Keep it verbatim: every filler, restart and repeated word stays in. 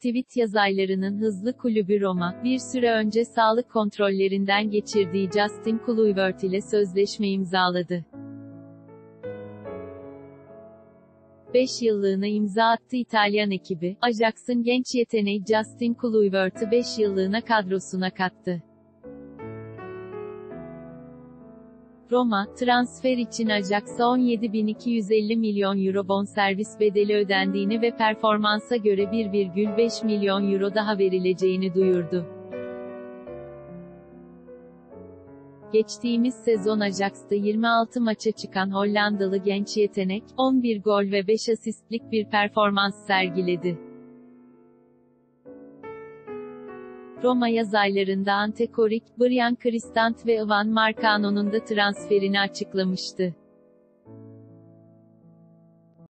Tweet yazarlarının hızlı kulübü Roma, bir süre önce sağlık kontrollerinden geçirdiği Justin Kluivert ile sözleşme imzaladı. beş yıllığına imza attı İtalyan ekibi, Ajax'ın genç yeteneği Justin Kluivert'ı beş yıllığına kadrosuna kattı. Roma, transfer için Ajax'a on yedi bin iki yüz elli milyon euro bonservis bedeli ödendiğini ve performansa göre bir virgül beş milyon euro daha verileceğini duyurdu. Geçtiğimiz sezon Ajax'ta yirmi altı maça çıkan Hollandalı genç yetenek, on bir gol ve beş asistlik bir performans sergiledi. Roma yazarlarında Ante Coric, Bryan Cristante ve Ivan Marcano'nun da transferini açıklamıştı.